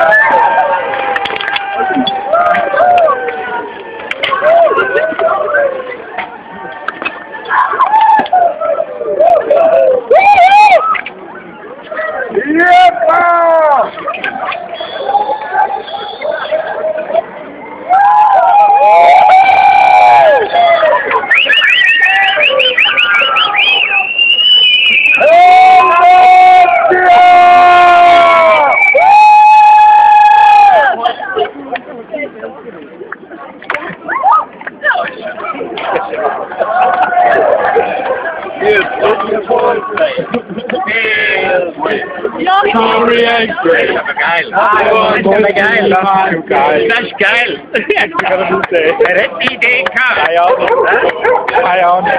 Sorry, geil. Das ist geil. Das ist geil. Er hat die Idee gehabt. Keine Ahnung. Keine Ahnung.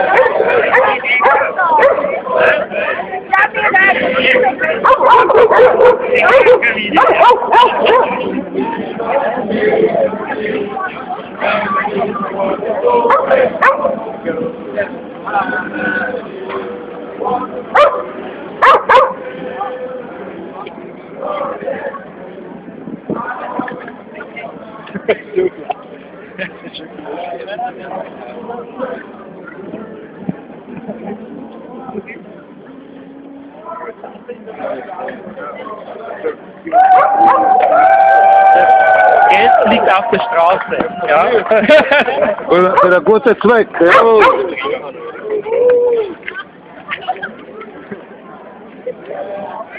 Geld liegt auf der Straße. Ja. Für einen guten Zweck, jawohl.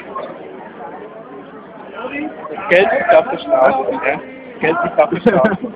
Geld liegt auf der Straße. Ja. Geld liegt auf der Straße.